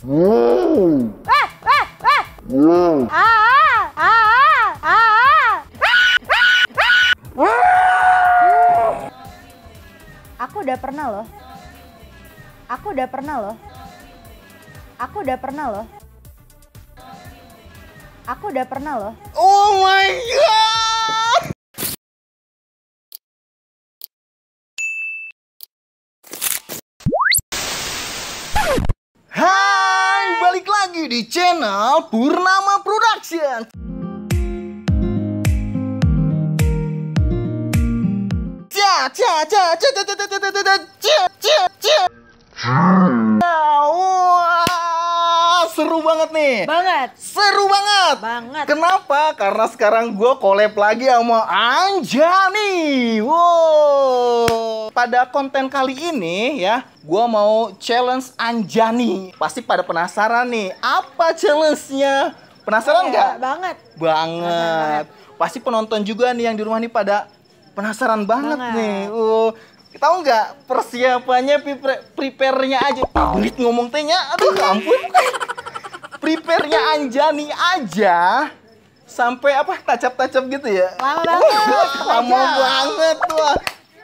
Aku udah pernah loh. Aku udah pernah loh. Aku udah pernah loh. Aku udah pernah loh. Oh my god. Hai, balik lagi di channel Purnama Production. Wah, seru banget nih. Banget. Seru banget. Banget. Kenapa? Karena sekarang gue collab lagi sama Anjani. Wow. Pada konten kali ini ya, gue mau challenge Anjani. Pasti pada penasaran nih, apa challenge-nya? Penasaran nggak? Banget. Banget. Pasti penonton juga nih yang di rumah nih pada penasaran banget nih. Tahu nggak persiapannya, prepare-nya aja. Belit ngomong tehnya, aduh ampun. Prepare-nya Anjani aja sampai apa, tacap-tacap gitu ya. Lama banget. Lama banget tuh.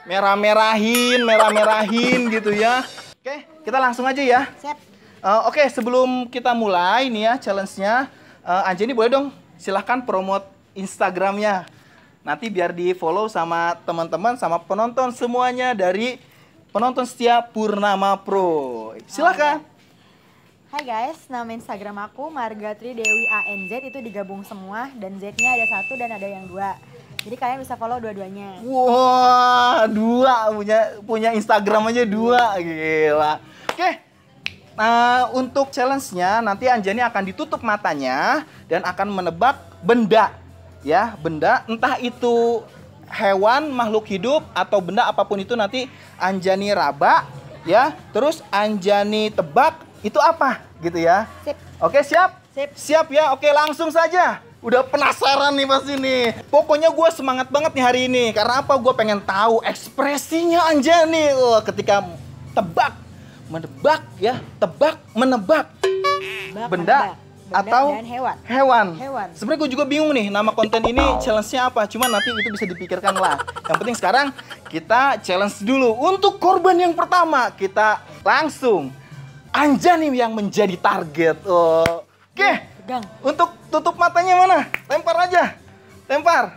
Merah-merahin gitu ya. Oke, kita langsung aja ya. Siap. Oke, sebelum kita mulai nih ya challenge-nya, Anjani boleh dong silahkan promote Instagramnya. Nanti biar di follow sama teman-teman, sama penonton semuanya dari penonton setia Purnama Pro. Silahkan. Hai guys, nama Instagram aku Margatri Dewi ANZ, itu digabung semua dan Z-nya ada 1 dan ada yang 2. Jadi kalian bisa follow dua-duanya. Wah, 2 punya Instagram aja 2, gila. Oke. Nah, untuk challenge-nya nanti Anjani akan ditutup matanya dan akan menebak benda. Ya, benda, entah itu hewan, makhluk hidup, atau benda apapun itu nanti Anjani raba, ya. Terus Anjani tebak itu apa, gitu ya. Sip. Oke, siap? Sip. Siap ya, oke langsung saja. Udah penasaran nih pasti nih. Pokoknya gue semangat banget nih hari ini. Karena apa? Gue pengen tahu ekspresinya Anjani ketika tebak, menebak ya, tebak, menebak. Benda atau dan hewan. Hewan. Sebenarnya gue juga bingung nih nama konten ini challenge-nya apa. Cuman nanti itu bisa dipikirkan lah. Yang penting sekarang kita challenge dulu. Untuk korban yang pertama kita langsung Anjani yang menjadi target. Oke. Pegang. Untuk tutup matanya mana? Lempar aja. Lempar.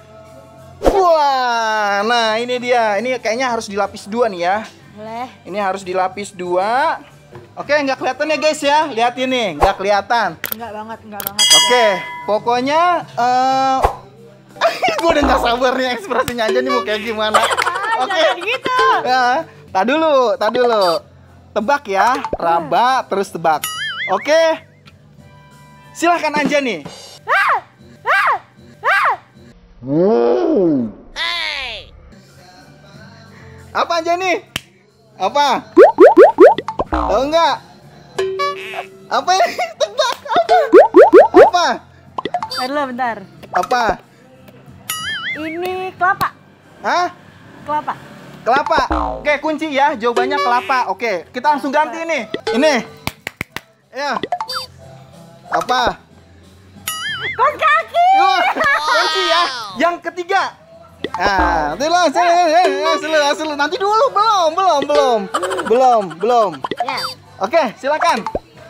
Wah, nah ini dia. Ini kayaknya harus dilapis 2 nih ya. Boleh. Ini harus dilapis 2. Oke, nggak kelihatan ya guys ya. Lihat ini, nggak kelihatan. Enggak banget. Oke, pokoknya gue udah nggak sabar nih ekspresinya aja nih mau kayak gimana. Oke. Jangan gitu. Ya, tak dulu. Tebak ya, raba terus tebak. Oke. Silahkan Anjani. Apa Anjani? Apa? Tahu nggak? Apa ini? Tebak apa? Apa? Bentar. Apa? Ini kelapa. Hah? Kelapa. Kelapa. Oke, kunci ya. Jawabannya kelapa. Oke, kita langsung ganti ini. Ini. Ya. Apa? Kos kaki. Kunci ya. Yang ketiga. Nah, nanti lah. Nanti dulu. Belum. Ya. Oke, silakan.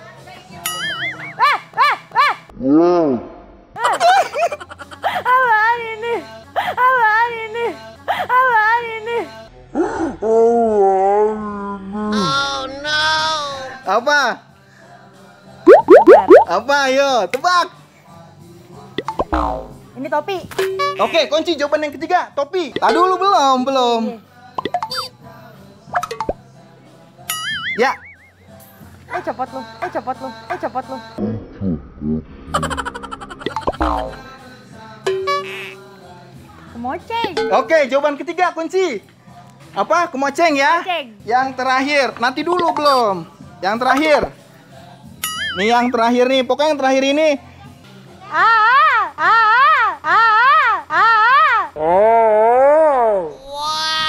Apaan ini? Apa? Bentar. Apa? Ayo, tebak. Ini topi. Oke, kunci jawaban yang ketiga, topi. Dulu belum. Ya. Copot lu. Kemoceng. Oke, jawaban ketiga kunci. Apa? Kemoceng ya? Kemoceng. Yang terakhir, nanti dulu belum. Yang terakhir. Nih yang terakhir nih, pokoknya yang terakhir ini.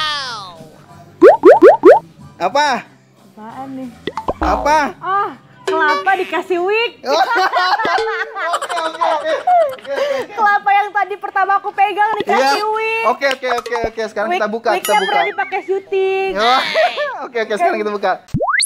Wow. Apa? Apaan nih? Apa? kelapa dikasih wig. Oke. Kelapa yang tadi pertama aku pegang dikasih wig. Oke. Sekarang kita buka. Wignya pernah dipakai syuting. Oke. Sekarang kita buka.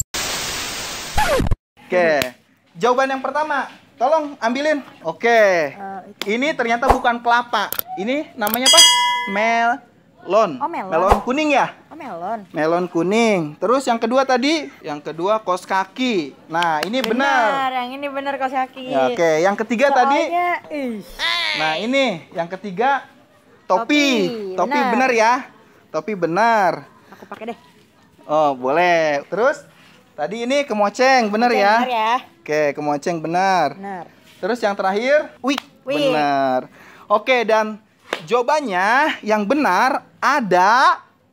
Oke. Jawaban yang pertama. Tolong ambilin. Oke. Ini ternyata bukan kelapa. Ini namanya apa? Melon. Oh, melon. Melon kuning ya? Oh, melon. Melon kuning. Terus yang kedua tadi? Yang kedua kaos kaki. Nah, ini benar. Yang ini benar kaos kaki. Ya, oke, yang ketiga tadi. Ih. Nah, ini yang ketiga topi. Topi benar. benar ya? Topi benar. Aku pakai deh. Oh, boleh. Terus tadi ini kemoceng, benar ya? Benar ya. Oke, kemoceng benar. Benar. Terus yang terakhir, wig. Wig. Benar. Oke, dan jawabannya yang benar ada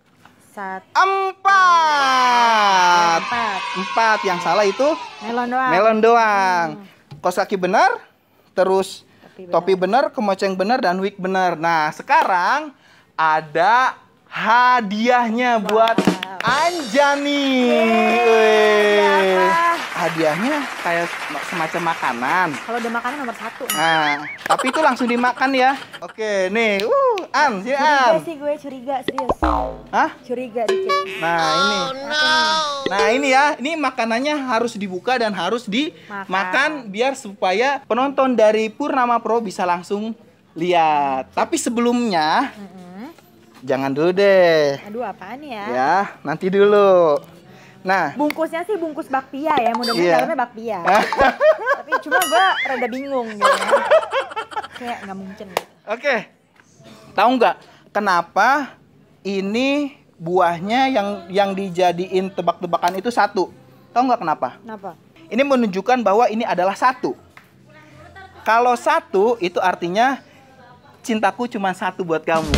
4. 4. Yang salah itu Melon doang. melon doang. Kaos kaki benar, terus Topi topi benar, kemoceng benar, dan wig benar. Nah, sekarang ada hadiahnya buat Anjani. Wih. Hadiahnya kayak semacam makanan. Kalau udah makanan nomor 1. Nah, tapi itu langsung dimakan ya. Oke, nih. An, sini An. Curiga sih gue, curiga serius. Hah? Curiga dikit. Nah, ini. Nah, ini ya. Ini makanannya harus dibuka dan harus dimakan biar supaya penonton dari Purnama Pro bisa langsung lihat. Tapi sebelumnya jangan dulu deh. Aduh, apaan ya? Ya, nanti dulu. Nah, Bungkusnya sih bungkus bakpia ya, mudah-mudahan Iya. dalamnya bakpia. Tapi cuma gue rada bingung gitu. Kayak nggak mungkin gitu. oke. Tahu nggak kenapa ini buahnya yang dijadiin tebak-tebakan itu 1? Tahu nggak kenapa? Kenapa? Ini menunjukkan bahwa ini adalah 1. Kalau 1 itu artinya cintaku cuma 1 buat kamu.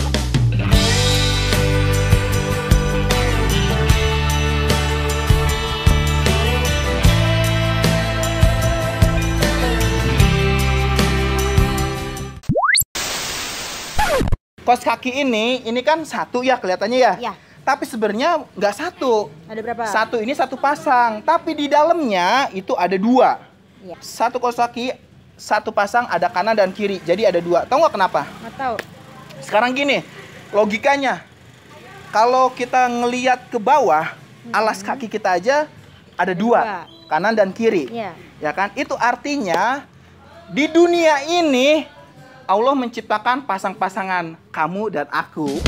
Kaos kaki ini kan 1 ya kelihatannya ya. Iya. Tapi sebenarnya nggak 1. Ada berapa? 1 ini 1 pasang, tapi di dalamnya itu ada 2. Iya. 1 kaos kaki, 1 pasang, ada kanan dan kiri. Jadi ada 2. Tahu nggak kenapa? Nggak tahu. Sekarang gini, logikanya. Kalau kita ngeliat ke bawah, alas kaki kita aja ada 2, kanan dan kiri. Iya. Ya kan? Itu artinya di dunia ini Allah menciptakan pasang-pasangan kamu dan aku.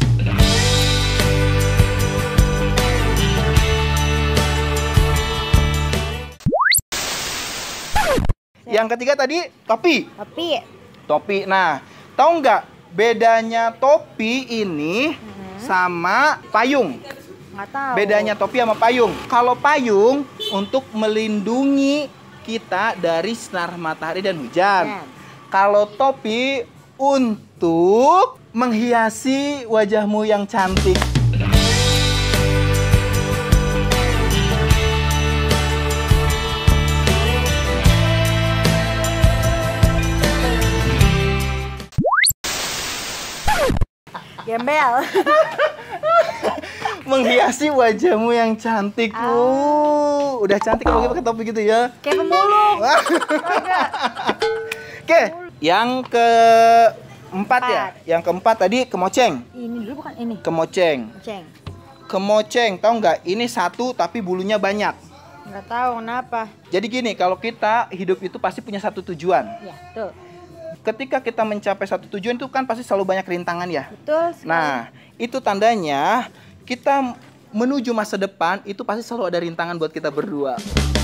Yang ketiga tadi topi. Topi. Nah, tahu nggak bedanya topi ini sama payung? Nggak tahu. Bedanya topi sama payung. Kalau payung untuk melindungi kita dari sinar matahari dan hujan. Kalau topi untuk menghiasi wajahmu yang cantik. Gembel. Menghiasi wajahmu yang cantik. Udah cantik kalau pakai topi gitu ya. Kayak pemulung. Oke, yang keempat ya. Yang keempat tadi kemoceng. Ini dulu bukan ini. Kemoceng. Kemoceng, tahu nggak? Ini 1 tapi bulunya banyak. Nggak tahu kenapa. Jadi gini, kalau kita hidup itu pasti punya satu tujuan. Ya, tuh. Ketika kita mencapai satu tujuan itu kan pasti selalu banyak rintangan ya. Betul sekali. Nah, itu tandanya kita menuju masa depan itu pasti selalu ada rintangan buat kita berdua.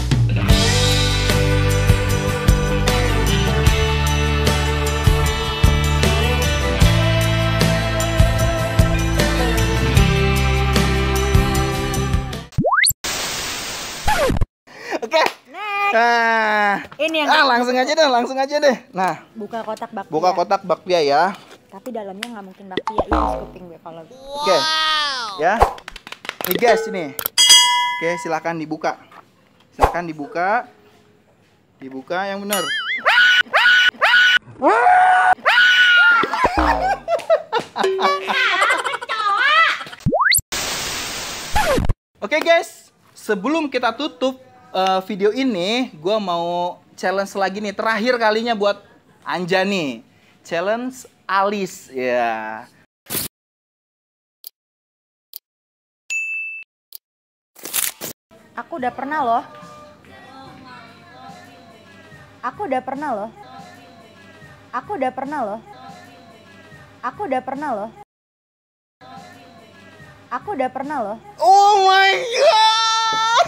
Oke. Next. Nah, Ini yang langsung aja deh. Nah, buka kotak bakpia. buka kotak bakpia ya. Tapi dalamnya nggak mungkin bakpia. Ini scooping gue kalau. Oke. Ya. Nih guys, ini. Oke, silakan dibuka. Silakan dibuka. Dibuka yang benar. Oke guys, sebelum kita tutup video ini gue mau challenge lagi nih, terakhir kalinya buat Anjani. Challenge alis ya. Aku udah pernah loh. Aku udah pernah loh. Aku udah pernah loh. Aku udah pernah loh. Aku udah pernah loh. Oh my god.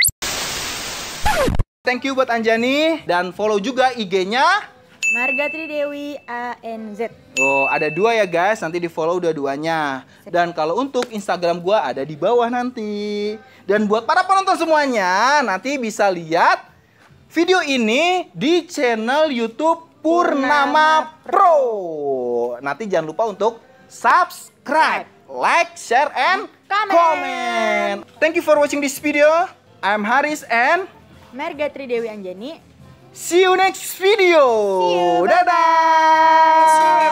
Thank you buat Anjani dan follow juga IG-nya Margatri Dewi ANZ. Oh, ada 2 ya guys, nanti di follow dua-duanya. Dan kalau untuk Instagram gua ada di bawah nanti. Dan buat para penonton semuanya, nanti bisa lihat video ini di channel YouTube Purnama Pro. Nanti jangan lupa untuk subscribe, like, share, and comment. Thank you for watching this video. I'm Haris and Margatri Dewi Anjani. see you next video. See you, Dadah.